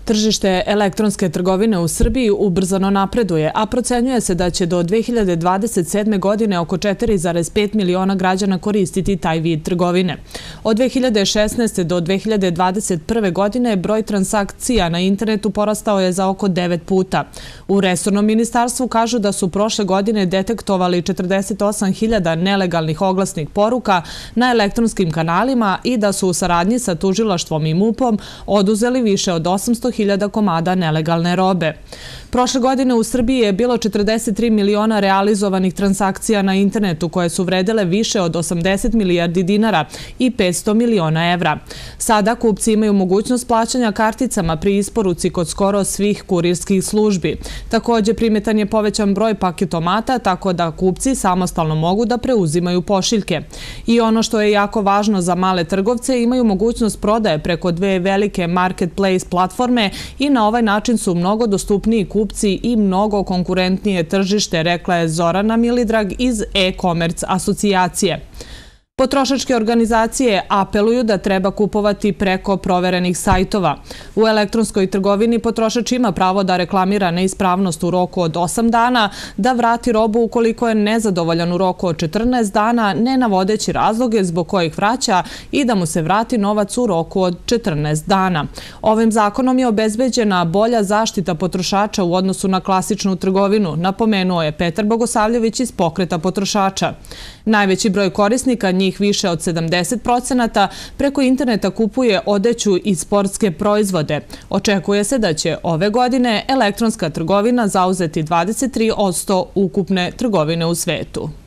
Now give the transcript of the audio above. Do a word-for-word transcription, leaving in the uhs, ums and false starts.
Tržište elektronske trgovine u Srbiji ubrzano napreduje, a procenjuje se da će do dve hiljade dvadeset sedme. godine oko četiri zarez pet miliona građana koristiti taj vid trgovine. Od dve hiljade šesnaeste. do dve hiljade dvadeset prve. godine broj transakcija na internetu porastao je za oko devet puta. U resornom ministarstvu kažu da su prošle godine detektovali četrdeset osam hiljada nelegalnih oglasnih poruka na elektronskim kanalima i da su u saradnji sa tužilaštvom i MUP-om oduzeli više od osamsto hiljada komada nelegalne robe. Prošle godine u Srbiji je bilo četrdeset tri miliona realizovanih transakcija na internetu koje su vredele više od osamdeset milijardi dinara i petsto miliona evra. Sada kupci imaju mogućnost plaćanja karticama pri isporuci kod skoro svih kurirskih službi. Također primetan je povećan broj paketomata tako da kupci samostalno mogu da preuzimaju pošiljke. I ono što je jako važno za male trgovce, imaju mogućnost prodaje preko dve velike marketplace platforme i na ovaj način su mnogo dostupniji kupci i mnogo konkurentnije tržište, rekla je Zorana Milidrag iz e-commerce asocijacije. Potrošačke organizacije apeluju da treba kupovati preko proverenih sajtova. U elektronskoj trgovini potrošač ima pravo da reklamira neispravnost u roku od osam dana, da vrati robu ukoliko je nezadovoljan u roku od četrnaest dana, ne navodeći razloge zbog kojih vraća i da mu se vrati novac u roku od četrnaest dana. Ovim zakonom je obezbeđena bolja zaštita potrošača u odnosu na klasičnu trgovinu, napomenuo je Petar Bogosavljević iz Pokreta potrošača. Najveći broj korisnika, njih više od sedamdeset procenata, preko interneta kupuje odeću i sportske proizvode. Očekuje se da će ove godine elektronska trgovina zauzeti dvadeset tri posto ukupne trgovine u svetu.